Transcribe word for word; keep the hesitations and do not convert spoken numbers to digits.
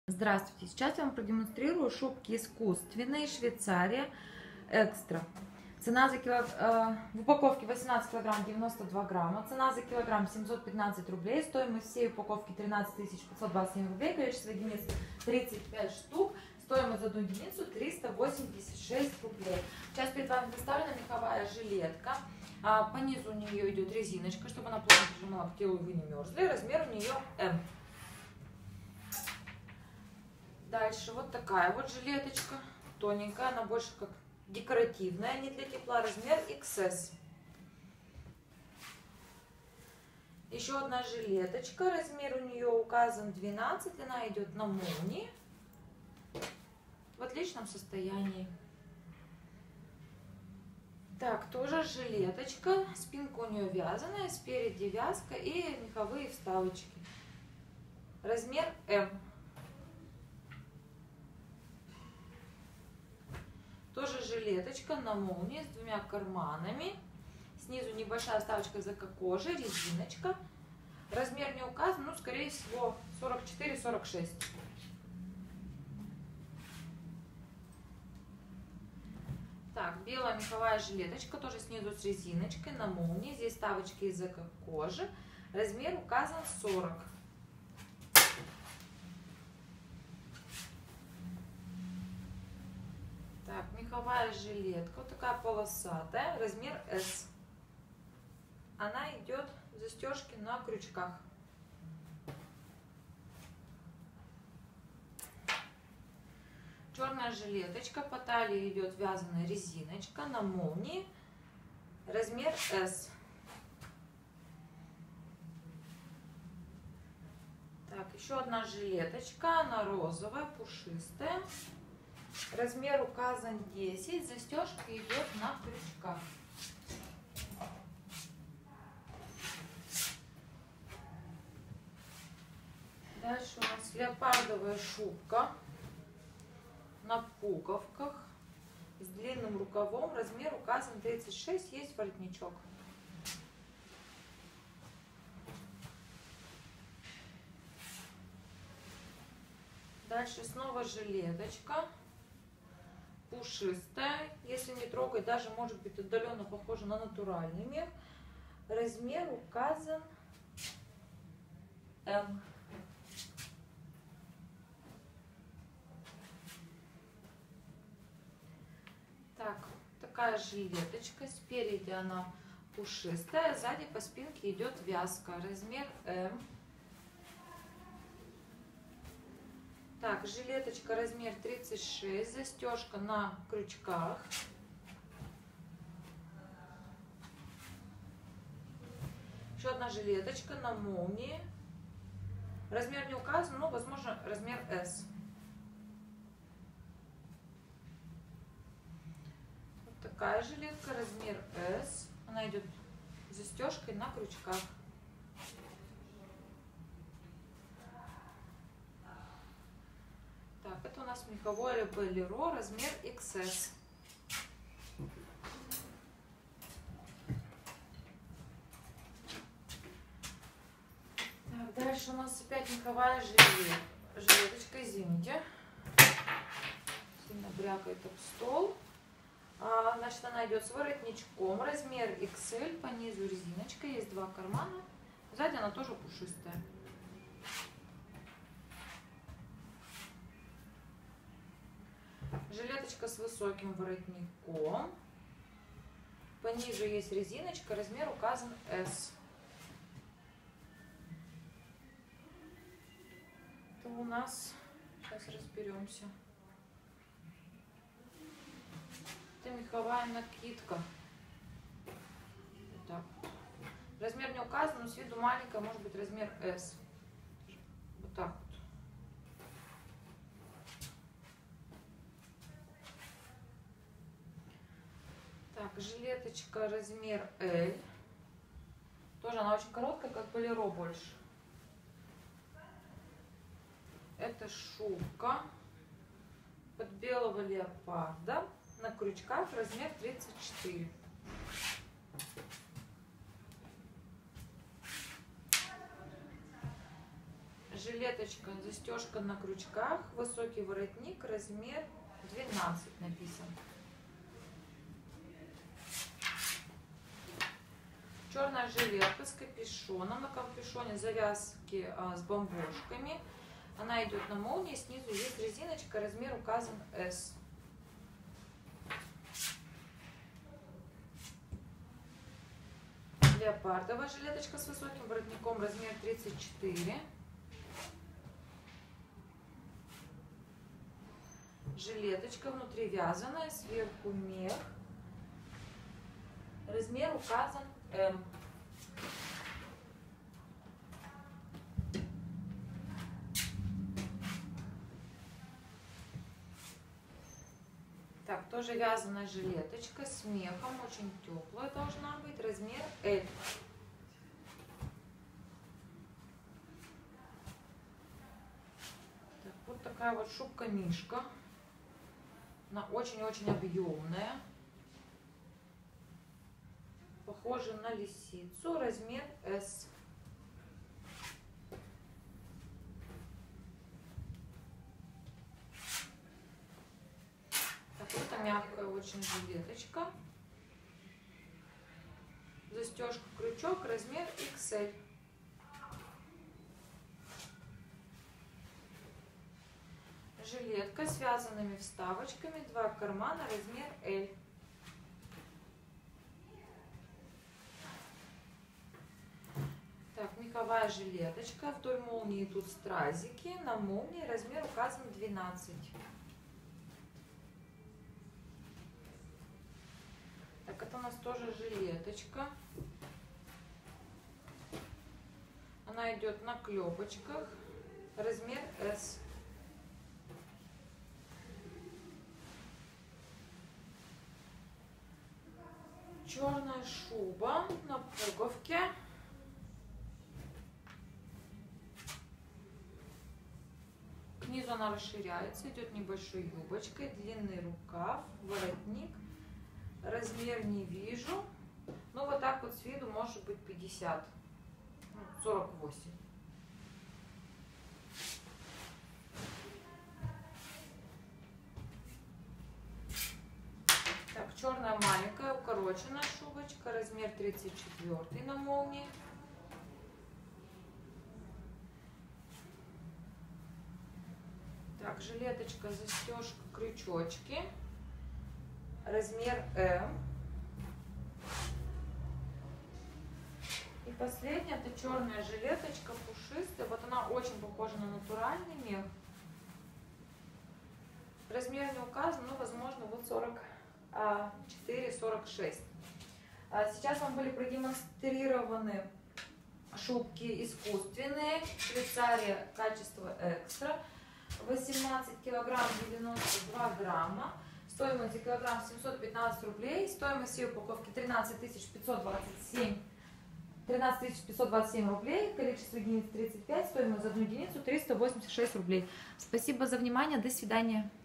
Здравствуйте! Сейчас я вам продемонстрирую шубки искусственные Швейцария экстра. Цена за килограмм, э, в упаковке восемнадцать килограмм девяносто два грамма. Цена за килограмм семьсот пятнадцать рублей. Стоимость всей упаковки тринадцать тысяч пятьсот двадцать семь рублей. Количество единиц тридцать пять штук. Стоимость за одну единицу триста восемьдесят шесть рублей. Сейчас перед вами представлена меховая жилетка. А по низу у нее идет резиночка, чтобы она плотно прижимала к телу и вы не мерзли. Размер у нее М. Дальше вот такая вот жилеточка, тоненькая, она больше как декоративная, не для тепла, размер икс эс. Еще одна жилеточка, размер у нее указан двенадцать, она идет на молнии, в отличном состоянии. Так, тоже жилеточка, спинка у нее вязаная, спереди вязка и меховые вставочки. Размер М. Тоже жилеточка на молнии с двумя карманами. Снизу небольшая вставочка из эко-кожи, резиночка. Размер не указан, ну, скорее всего, сорок четыре сорок шесть. Так, белая меховая жилеточка, тоже снизу с резиночкой, на молнии. Здесь вставочки из эко-кожи. Размер указан сорок. Так, меховая жилетка, вот такая полосатая, размер эс. Она идет в застежке на крючках. Черная жилеточка, по талии идет вязаная резиночка на молнии, размер эс. Так, еще одна жилеточка, она розовая, пушистая. Размер указан десять, застежка идет на крючках. Дальше у нас леопардовая шубка на пуговках с длинным рукавом. Размер указан тридцать шесть, есть воротничок. Дальше снова жилеточка. Пушистая, если не трогать, даже может быть отдаленно похожа на натуральный мех. Размер указан М. Так, такая жилеточка, спереди она пушистая, сзади по спинке идет вязка, размер М. Так, жилеточка размер тридцать шесть, застежка на крючках. Еще одна жилеточка на молнии. Размер не указан, но возможно размер эс. Вот такая жилетка, размер эс. Она идет с застежкой на крючках. Так, это у нас меховое болеро, размер икс эс. Так, дальше у нас опять меховая жилет, жилеточка, извините. Сильно брякает об стол. А, значит, она идет с воротничком, размер икс эль, по низу резиночка, есть два кармана. Сзади она тоже пушистая. Жилеточка с высоким воротником. По низу есть резиночка, размер указан эс. Это у нас, сейчас разберемся. Это меховая накидка. Вот так. Размер не указан, но с виду маленькая, может быть размер эс. Вот так вот. Так, жилеточка размер эль. Тоже она очень короткая, как болеро больше. Это шубка под белого леопарда на крючках, размер тридцать четыре. Жилет жилеточка, застежка на крючках, высокий воротник, размер двенадцать написан. Черная жилетка с капюшоном, на капюшоне завязки а, с бомбошками. Она идет на молнии, снизу есть резиночка, размер указан эс. Леопардовая жилеточка с высоким воротником, размер тридцать четыре. Жилеточка внутри вязаная, сверху мех. Размер указан эм. Так, тоже вязаная жилеточка с мехом, очень теплая должна быть, размер эль. Так, вот такая вот шубка-мишка. Она очень-очень объемная. Похожа на лисицу, размер эс. Это мягкая очень жилеточка. Застежка, крючок, размер икс эль. Жилетка с связанными вставочками, два кармана, размер эль. Так, меховая жилеточка, вдоль молнии идут стразики, на молнии размер указан двенадцать. Так, это у нас тоже жилеточка. Она идет на клепочках, размер эс. Черная шуба на пуговке. К низу она расширяется, идет небольшой юбочкой, длинный рукав, воротник. Размер не вижу. Ну вот так вот с виду может быть пятьдесят, сорок восемь. Так, черная маленькая укороченная шубочка, размер тридцать четыре на молнии. Так, жилеточка, застежка, крючочки, размер эм. И последняя, это черная жилеточка, пушистая. Вот она очень похожа на натуральный мех. Размер не указан, но возможно вот сорок четыре — сорок шесть. Сейчас вам были продемонстрированы шубки искусственные, Швейцария, качество экстра, восемнадцать килограмм девяносто два грамма, стоимость за килограмм семьсот пятнадцать рублей, стоимость всей упаковки тринадцать тысяч пятьсот двадцать семь, тринадцать тысяч пятьсот двадцать семь рублей, количество единиц тридцать пять, стоимость за одну единицу триста восемьдесят шесть рублей. Спасибо за внимание, до свидания.